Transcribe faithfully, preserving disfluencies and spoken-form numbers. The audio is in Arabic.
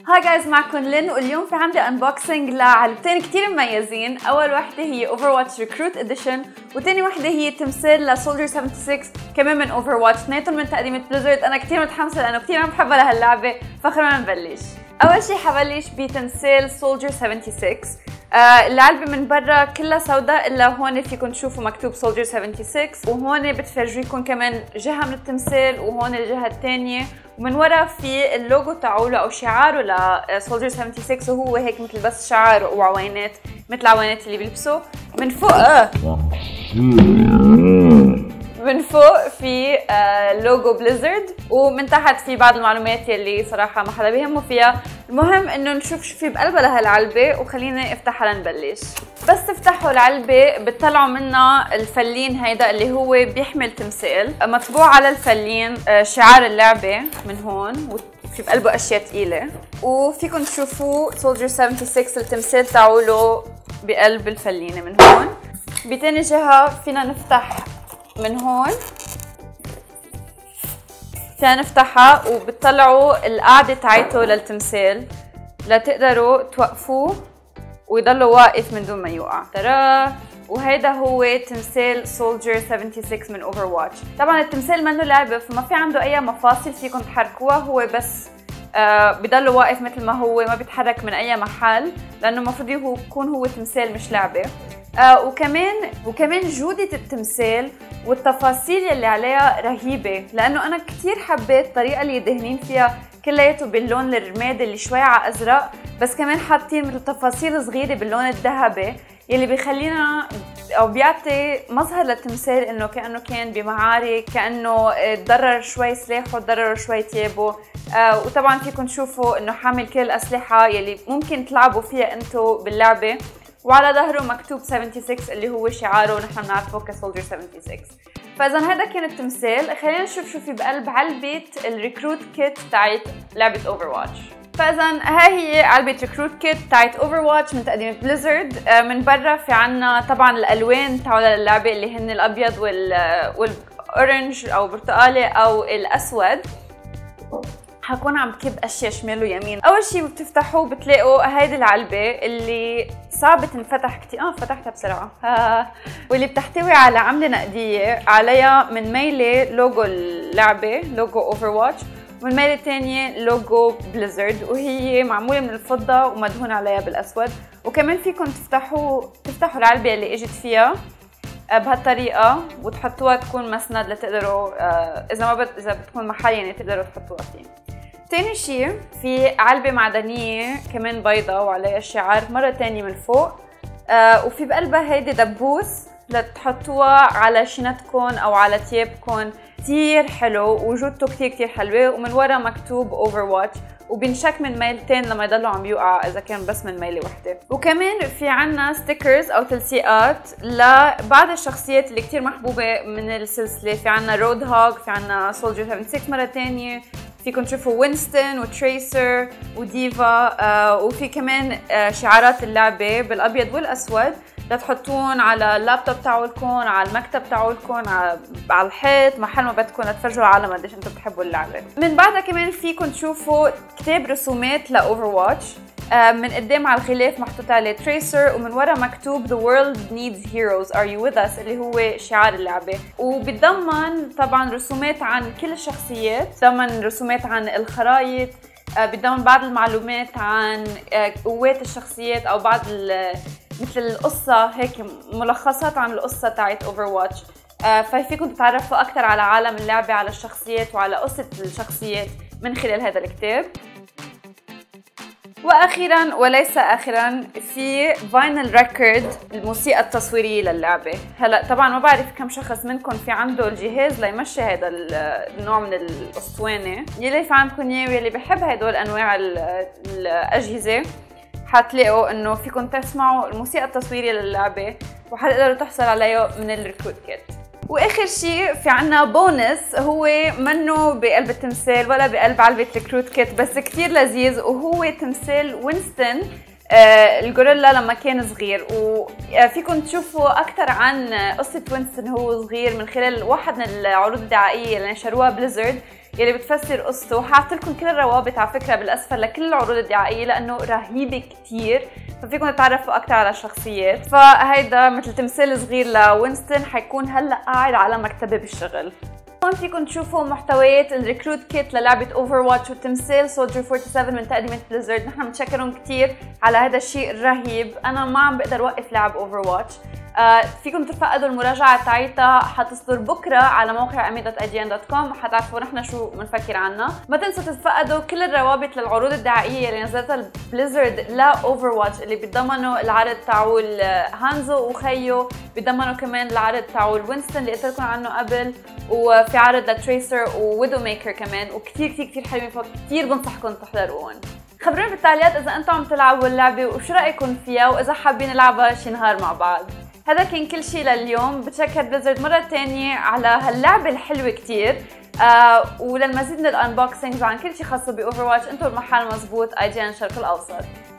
هاي جايز، معكم لين، واليوم في عندي انبوكسنج لعلبتين كتير مميزين. اول وحده هي Overwatch Recruit Edition، وتاني وحده هي تمثال لسولجر سبعة وسبعين كمان من Overwatch، اثنيناتهم من تقديمة بليزرد. انا كتير متحمسه لانه كتير عم بحبها لهاللعبه، فخلونا نبلش. اول شي حبلش بتمثال سولجر سبعة وسبعين. آه العلبة من برا كلها سوداء، الا هون فيكم تشوفوا مكتوب سولجر سبعة وسبعين، وهون بتفرجيكم كمان جهة من التمثال وهون الجهة الثانية، ومن ورا في اللوجو تاعوله او شعاره لسولجر سبعة وسبعين، وهو هيك مثل بس شعار وعوينات مثل العوينات اللي بيلبسوا. من فوق آه. من فوق في آه لوجو بليزرد، ومن تحت في بعض المعلومات يلي صراحة ما حدا بيهمه فيها. المهم انه نشوف شو في بقلبها لهالعلبة، وخلينا افتحها لنبلش. بس تفتحوا العلبة بتطلعوا منها الفلين هيدا اللي هو بيحمل تمثال مطبوع على الفلين آه شعار اللعبة من هون، وفي بقلبه اشياء ثقيلة، وفيكم تشوفوا سولجر سبعة وسبعين التمثال تاعوله بقلب الفلينة من هون. بتاني جهة فينا نفتح من هون، فينا نفتحها وبتطلعوا القاعدة تاعته للتمثال لتقدروا توقفوه ويضلوا واقف من دون ما يوقع. ترى وهيدا هو تمثال سولجر سبعة وسبعين من اوفرواتش. طبعا التمثال منه لعبة، فما في عنده اي مفاصل فيكم تحركوها، هو بس آه بضل واقف مثل ما هو، ما بيتحرك من اي محل، لانه المفروض يكون هو تمثال مش لعبة. آه وكمان وكمان جودة التمثال والتفاصيل اللي عليها رهيبة، لأنه أنا كتير حبيت الطريقة اللي دهنين فيها كلياته باللون الرمادي اللي شوي على أزرق، بس كمان حاطين مثل تفاصيل صغيرة باللون الذهبي يلي بيخلينا أو بيعطي مظهر للتمثال إنه كأنه كان بمعارك، كأنه تضرر شوي سلاحه تضرر شوي ثيابه. آه وطبعا فيكم تشوفوا إنه حامل كل الأسلحة يلي ممكن تلعبوا فيها أنتو باللعبة، وعلى ظهره مكتوب سبعة وسبعين اللي هو شعاره ونحن بنعرفه كسولجر سبعة وسبعين. فاذا هذا كان التمثال، خلينا نشوف شو في بقلب علبه الريكروت كيت تاعت لعبه اوفرواتش. فاذا ها هي علبه ريكروت كيت تاعت اوفرواتش من تقديم بليزرد. من برا في عنا طبعا الالوان تاعولها للعبه اللي هن الابيض وال والاورنج او برتقالي او الاسود. حكون عم بكب اشياء شمال ويمين. اول شيء بتفتحوه بتلاقوا هيدي العلبه اللي صعبه تنفتح كتير. اه فتحتها بسرعه. واللي بتحتوي على عمله نقديه عليها من ميله لوجو اللعبه، لوجو اوفرواتش، ومن ميله ثانيه لوجو بليزرد، وهي معموله من الفضه ومدهون عليها بالاسود. وكمان فيكم تفتحوا تفتحوا العلبه اللي اجت فيها بهالطريقه وتحطوها تكون مسند لتقدروا اذا ما بت... اذا بتكون محل يعني تقدروا تحطوها فيه. تاني شيء في علبة معدنية كمان بيضة وعليها الشعار مرة تانية من فوق، آه وفي بقلبها هيدي دبوس لتحطوها على شنطكم او على ثيابكم. كتير حلو وجودته كتير كتير حلوة، ومن ورا مكتوب اوفرواتش، وبينشك من ميلتين لما يضلوا عم يوقع اذا كان بس من ميله وحده. وكمان في عنا ستيكرز او تلصيقات لبعض الشخصيات اللي كتير محبوبه من السلسله. في عنا رود هوغ، في عنا سولجر سبعة وسبعين مره ثانيه، فيكم تشوفوا وينستون وتريسر وديفا، آه وفي كمان آه شعارات اللعبه بالابيض والاسود لتحطون على اللابتوب تاعولكم، على المكتب تاعولكم، على الحيط، محل ما بدكم لتفرجوا العالم قديش انتم بتحبوا اللعبه. من بعدها كمان فيكم تشوفوا كتاب رسومات لاوفرواتش. من قدام على الغلاف محطوط عليه تريسر، ومن ورا مكتوب The world needs heroes are you with us اللي هو شعار اللعبه. وبتضمن طبعا رسومات عن كل الشخصيات، بتضمن رسومات عن الخرائط، بتضمن بعض المعلومات عن قوات الشخصيات او بعض مثل القصة، هيك ملخصات عن القصة تاعت اوفرواتش. آه ففيكم تتعرفوا أكثر على عالم اللعبة، على الشخصيات وعلى قصة الشخصيات من خلال هذا الكتاب. وأخيراً وليس آخراً في فاينل ريكورد، الموسيقى التصويرية للعبة. هلا طبعاً ما بعرف كم شخص منكم في عنده الجهاز ليمشي هذا النوع من الأسطوانة. يلي في عندكم إياه ويلي بحب هدول أنواع الأجهزة، حتلاقوا انه فيكم تسمعوا الموسيقى التصويرية للعبة وحتقدروا تحصلوا عليه من الريكروت كيت. واخر شيء في عنا بونس، هو منه بقلب التمثال ولا بقلب علبة ريكروت كيت، بس كتير لذيذ، وهو تمثال وينستون آه الغوريلا لما كان صغير. وفيكم تشوفوا اكثر عن قصة وينستون هو صغير من خلال واحد من العروض الدعائية اللي نشروها بليزرد، يلي بتفسر قصته. حاطط لكم كل الروابط على فكره بالاسفل لكل العروض الدعائيه لانه رهيبه كثير، ففيكم تتعرفوا اكثر على الشخصيات. فهيدا مثل تمثال صغير لوينستون حيكون هلا قاعد على مكتبه بالشغل. هون فيكم تشوفوا محتويات الريكروت كيت للعبة اوفر واتش وتمثال سولجر سبعة وأربعين من تقديمة بليزرد. نحن بنتشكرهم كثير على هذا الشيء الرهيب، انا ما عم بقدر اوقف لعب اوفر واتش. آه فيكم تفقدوا المراجعة تاعتها، حتصدر بكره على موقع امي دوت اي جي ان دوت كوم، حتعرفوا نحن شو بنفكر عنها. ما تنسوا تتفقدوا كل الروابط للعروض الدعائية اللي نزلتها بليزرد لاوفر واتش، اللي بيتضمنوا العرض تاعو هانزو وخيو، بيتضمنوا كمان العرض تاعو وينستون اللي قلت لكم عنه قبل، وفي عرض لتريسر وويدو ميكر كمان، وكثير كثير كثير حلوين، فكثير بنصحكم تحضروهم. خبروني بالتعليقات اذا انتم عم تلعبوا اللعبه وشو رايكم فيها، واذا حابين نلعبها شي نهار مع بعض. هذا كان كل شيء لليوم. بتشكر بليزرد مره ثانيه على هاللعبه الحلوه كثير. آه وللمزيد من الانبوكسينجز عن كل شيء خاص باوفر واتش انتم المحل مزبوط اي جي ان الشرق الاوسط.